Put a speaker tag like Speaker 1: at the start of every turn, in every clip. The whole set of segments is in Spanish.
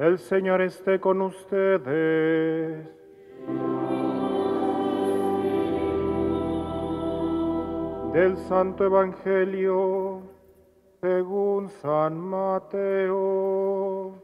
Speaker 1: El Señor esté con ustedes. Del Santo Evangelio según San Mateo.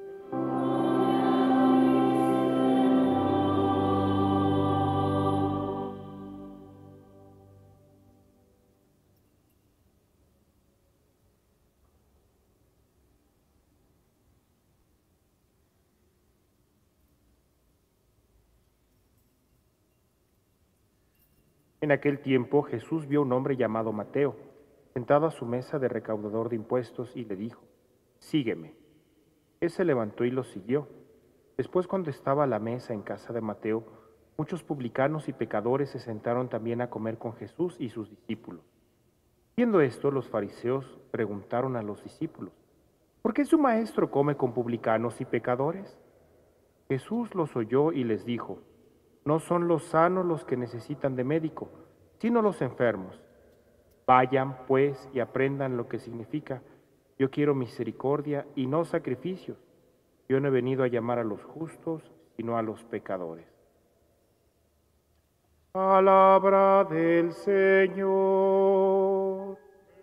Speaker 1: En aquel tiempo Jesús vio a un hombre llamado Mateo, sentado a su mesa de recaudador de impuestos, y le dijo: «Sígueme». Él se levantó y lo siguió. Después, cuando estaba a la mesa en casa de Mateo, muchos publicanos y pecadores se sentaron también a comer con Jesús y sus discípulos. Viendo esto, los fariseos preguntaron a los discípulos: «¿Por qué su maestro come con publicanos y pecadores?». Jesús los oyó y les dijo: «No son los sanos los que necesitan de médico, sino los enfermos. Vayan, pues, y aprendan lo que significa: yo quiero misericordia y no sacrificios. Yo no he venido a llamar a los justos, sino a los pecadores». Palabra del Señor.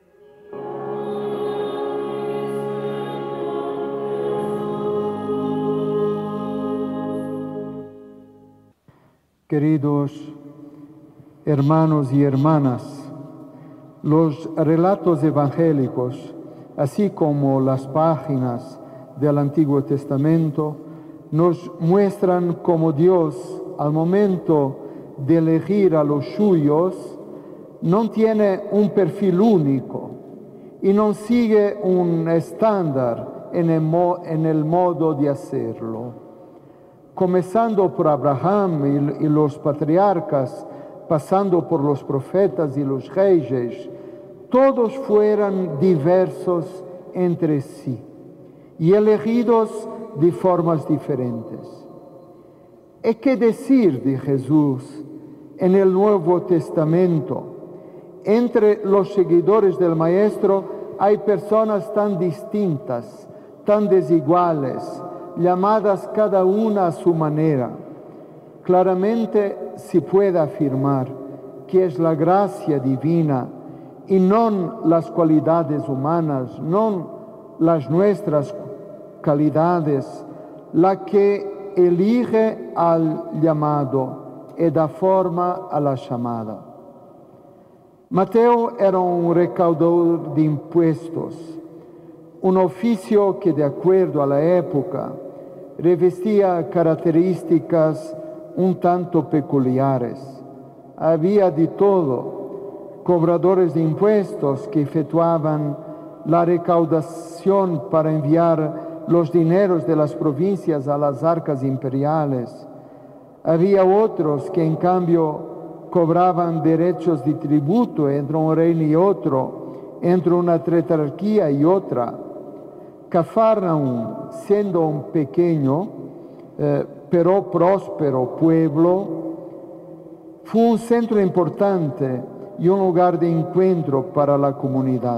Speaker 2: Queridos hermanos y hermanas, los relatos evangélicos, así como las páginas del Antiguo Testamento, nos muestran cómo Dios, al momento de elegir a los suyos, no tiene un perfil único y no sigue un estándar en el modo de hacerlo. Comenzando por Abraham y los patriarcas, pasando por los profetas y los reyes, todos fueron diversos entre sí y elegidos de formas diferentes. ¿Y qué decir de Jesús en el Nuevo Testamento? Entre los seguidores del Maestro hay personas tan distintas, tan desiguales, llamadas cada una a su manera. Claramente se puede afirmar que es la gracia divina y no las cualidades humanas, no las nuestras calidades, la que elige al llamado y da forma a la llamada. Mateo era un recaudador de impuestos, un oficio que, de acuerdo a la época, revestía características un tanto peculiares. Había de todo: cobradores de impuestos que efectuaban la recaudación para enviar los dineros de las provincias a las arcas imperiales. Había otros que, en cambio, cobraban derechos de tributo entre un reino y otro, entre una tetrarquía y otra. Cafarnaum, siendo un pequeño pero próspero pueblo, fue un centro importante y un lugar de encuentro para la comunidad.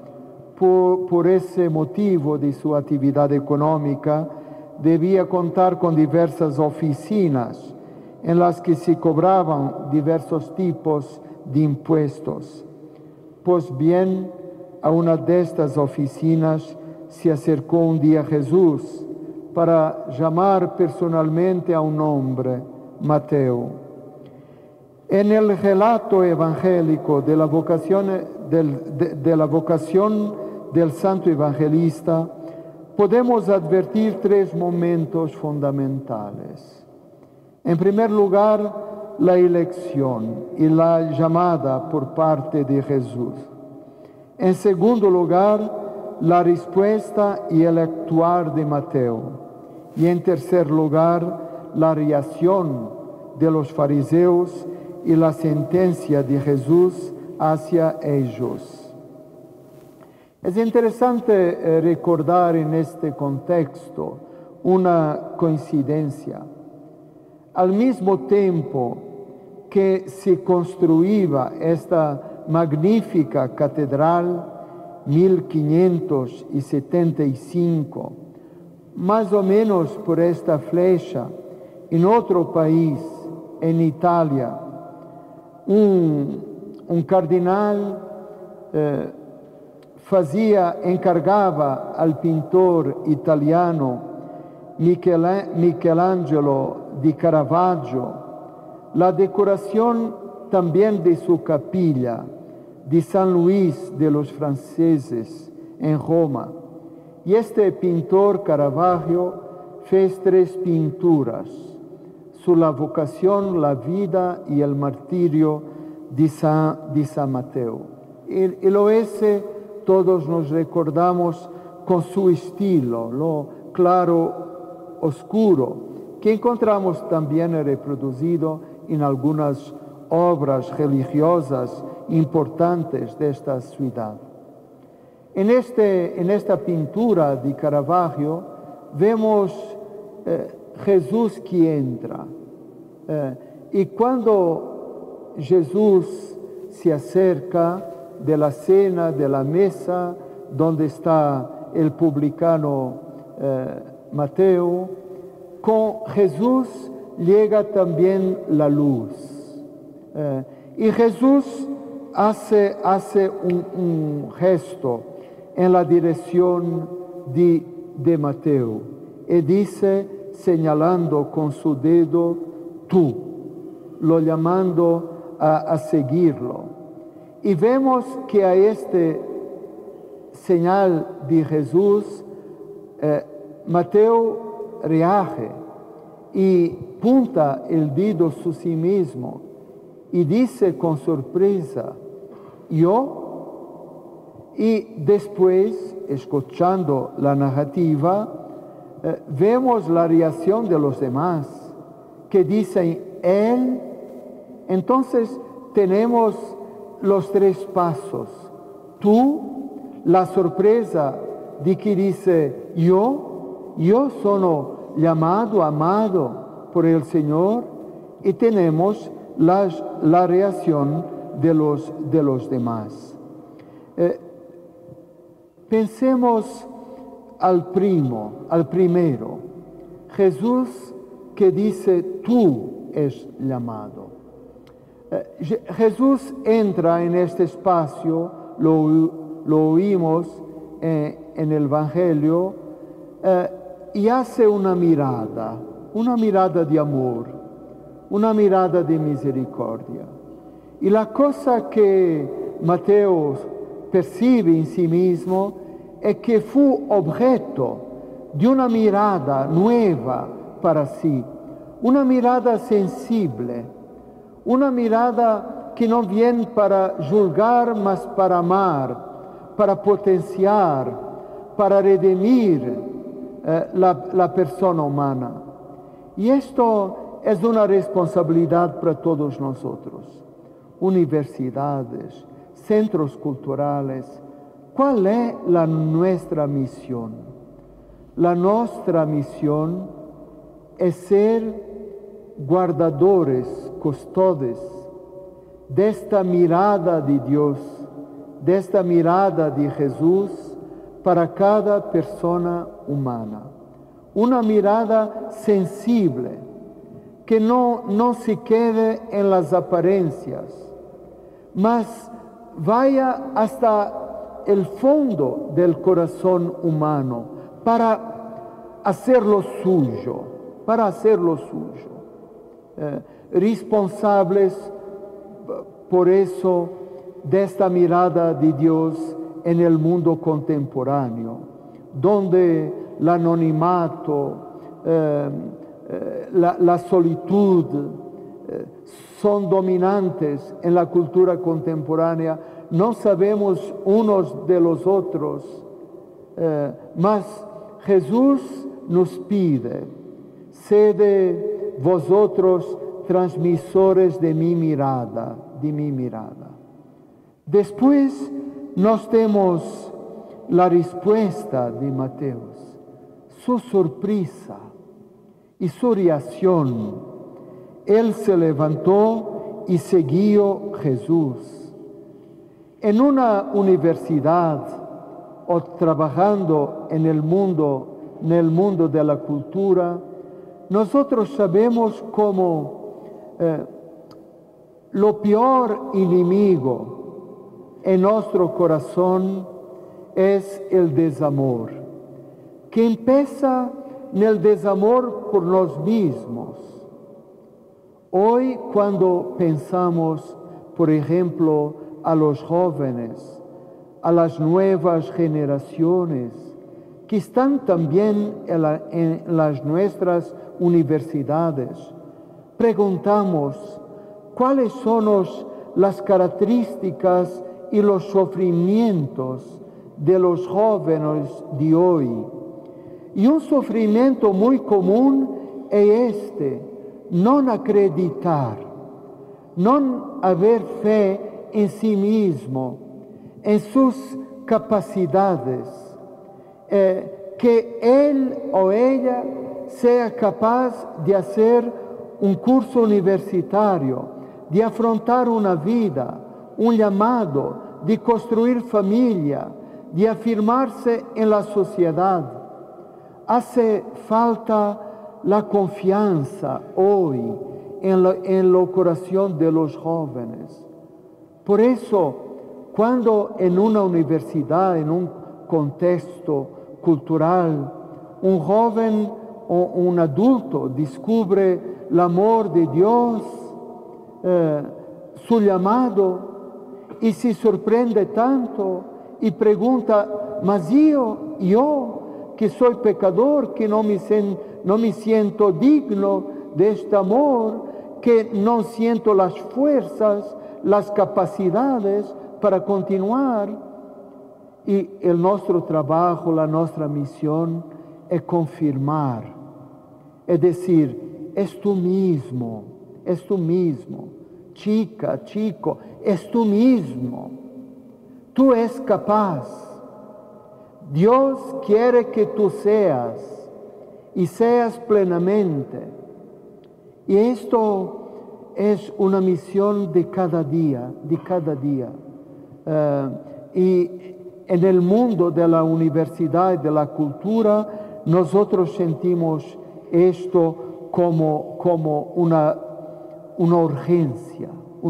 Speaker 2: Por ese motivo de su actividad económica, debía contar con diversas oficinas en las que se cobraban diversos tipos de impuestos. Pues bien, a una de estas oficinas se acercó un día Jesús para llamar personalmente a un hombre, Mateo. En el relato evangélico de la vocación del santo evangelista, podemos advertir tres momentos fundamentales. En primer lugar, la elección y la llamada por parte de Jesús. En segundo lugar, la respuesta y el actuar de Mateo. Y en tercer lugar, la reacción de los fariseos y la sentencia de Jesús hacia ellos. Es interesante recordar en este contexto una coincidencia. Al mismo tiempo que se construía esta magnífica catedral, 1575, más o menos por esta flecha, en otro país, en Italia, un cardenal encargaba al pintor italiano Michelangelo di Caravaggio la decoración también de su capilla de San Luis de los Franceses en Roma. Y este pintor Caravaggio fez 3 pinturas sobre la vocación, la vida y el martirio de San Mateo. Y lo ese todos nos recordamos con su estilo, lo claro, oscuro, que encontramos también reproducido en algunas obras religiosas importantes de esta ciudad. En esta pintura de Caravaggio vemos Jesús que entra. Y cuando Jesús se acerca de la cena, de la mesa, donde está el publicano Mateo, con Jesús llega también la luz. Y Jesús hace un gesto en la dirección de Mateo y dice, señalando con su dedo, tú, lo llamando a seguirlo. Y vemos que a este señal de Jesús, Mateo reage y punta el dedo a sí mismo y dice con sorpresa, yo. Y después, escuchando la narrativa, vemos la reacción de los demás, que dicen, él. Entonces tenemos los 3 pasos. Tú, la sorpresa de que dice, yo soy llamado, amado por el Señor, y tenemos la reacción de los demás. Pensemos al primero, Jesús que dice, tú es llamado. Jesús entra en este espacio, lo oímos en el Evangelio, y hace una mirada de amor, una mirada de misericordia. Y la cosa que Mateo percibe en sí mismo es que fue objeto de una mirada nueva para sí, una mirada sensible, una mirada que no viene para juzgar, mas para amar, para potenciar, para redimir la persona humana. Y esto es una responsabilidad para todos nosotros, universidades, centros culturales. ¿Cuál es nuestra misión? La nuestra misión es ser guardadores, custodios de esta mirada de Dios, de esta mirada de Jesús para cada persona humana. Una mirada sensible, que no se quede en las apariencias, mas vaya hasta el fondo del corazón humano para hacerlo suyo, responsables por eso de esta mirada de Dios en el mundo contemporáneo, donde el anonimato, la solitud son dominantes en la cultura contemporánea. No sabemos unos de los otros, mas Jesús nos pide, sed vosotros transmisores de mi mirada, Después nos tenemos la respuesta de Mateo, su sorpresa y su reacción. Él se levantó y siguió Jesús. En una universidad o trabajando en el mundo en el mundo de la cultura, nosotros sabemos cómo lo peor enemigo en nuestro corazón es el desamor, que empieza en el desamor por nos mismos. Hoy, cuando pensamos, por ejemplo, a los jóvenes, a las nuevas generaciones, que están también en las nuestras universidades, preguntamos cuáles son las características y los sufrimientos de los jóvenes de hoy. Y un sufrimiento muy común es no acreditar, no haber fe en sí mismo, en sus capacidades, que él o ella sea capaz de hacer un curso universitario, de afrontar una vida, un llamado, de construir familia, de afirmarse en la sociedad. Hace falta la confianza hoy en la corazón de los jóvenes. Por eso, cuando en una universidad, en un contexto cultural, un joven o un adulto descubre el amor de Dios, su llamado, y se sorprende tanto y pregunta, mas yo que soy pecador, que no me siento digno de este amor, que no siento las fuerzas, las capacidades para continuar. Y el nuestro trabajo, la nuestra misión es confirmar, es decir, es tú mismo, chica, chico, es tú mismo, tú eres capaz. Dios quiere que tú seas y seas plenamente. Y esto es una misión de cada día, y en el mundo de la universidad y de la cultura, nosotros sentimos esto como una urgencia.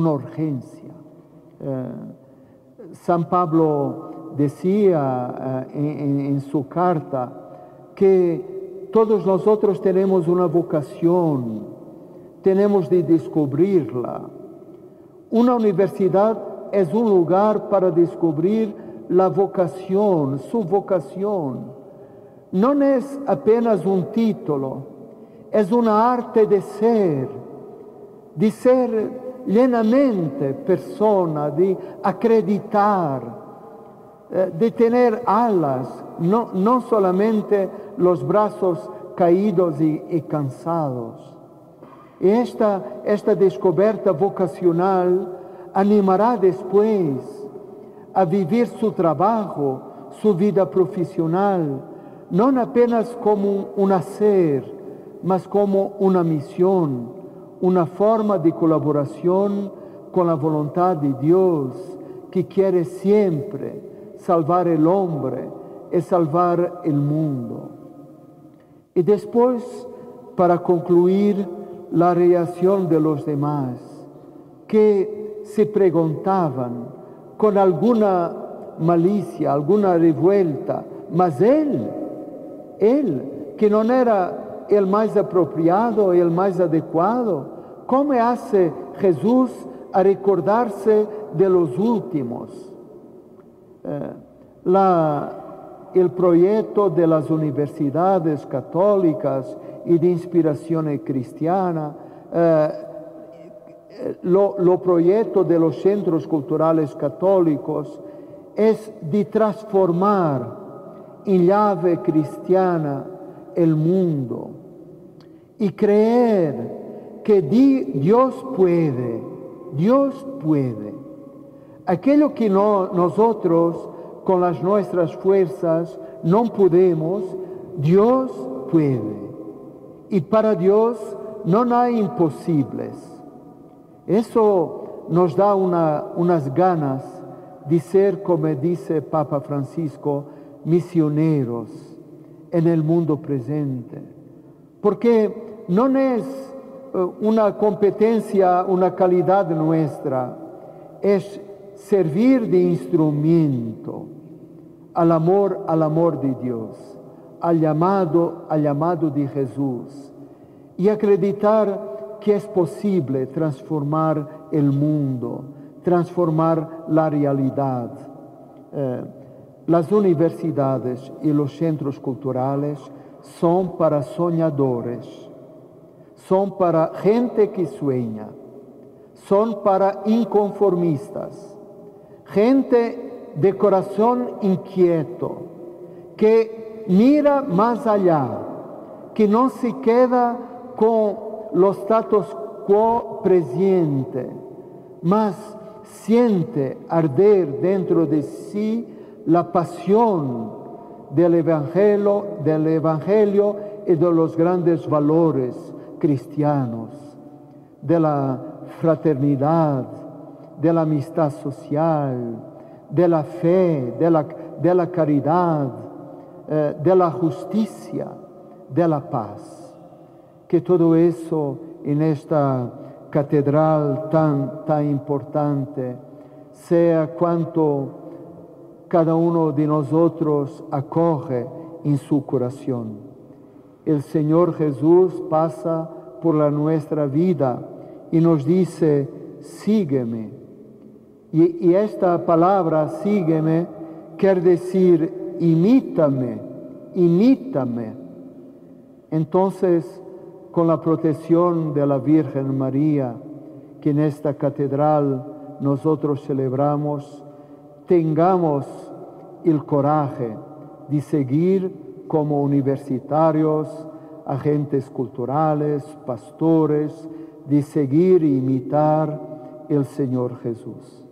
Speaker 2: San Pablo decía en su carta que todos nosotros tenemos una vocación, tenemos de descubrirla. Una universidad es un lugar para descubrir la vocación, su vocación. No es apenas un título, es una arte de ser llenamente persona, de acreditar, de tener alas, no solamente los brazos caídos y cansados. Y esta descoberta vocacional animará después a vivir su trabajo, su vida profesional, no apenas como un hacer, mas como una misión, una forma de colaboración con la voluntad de Dios, que quiere siempre salvar el hombre y salvar el mundo. Y después, para concluir, la reacción de los demás, que se preguntaban con alguna malicia, alguna revuelta, mas él, que no era el más apropiado y el más adecuado, ¿cómo hace Jesús a recordarse de los últimos? El proyecto de las universidades católicas y de inspiración cristiana, lo proyecto de los centros culturales católicos es de transformar en llave cristiana el mundo y creer que Dios puede. Aquello que nosotros con las nuestras fuerzas no podemos, Dios puede. Y para Dios no hay imposibles. Eso nos da unas ganas de ser, como dice Papa Francisco, misioneros. en el mundo presente. Porque no es una competencia, una calidad nuestra, es servir de instrumento al amor de Dios, al llamado de Jesús, y acreditar que es posible transformar el mundo, transformar la realidad. Las universidades y los centros culturales son para soñadores, son para gente que sueña, son para inconformistas, gente de corazón inquieto, que mira más allá, que no se queda con los status quo presente, mas siente arder dentro de sí la pasión del Evangelio y de los grandes valores cristianos, de la fraternidad, de la amistad social, de la fe, de la caridad, de la justicia, de la paz. Que todo eso en esta catedral tan importante sea cuanto cada uno de nosotros acoge en su corazón. El Señor Jesús pasa por nuestra vida y nos dice, sígueme. Y esta palabra, sígueme, quiere decir, imítame. Entonces, con la protección de la Virgen María, que en esta catedral nosotros celebramos, tengamos el coraje de seguir como universitarios, agentes culturales, pastores, de seguir e imitar el Señor Jesús.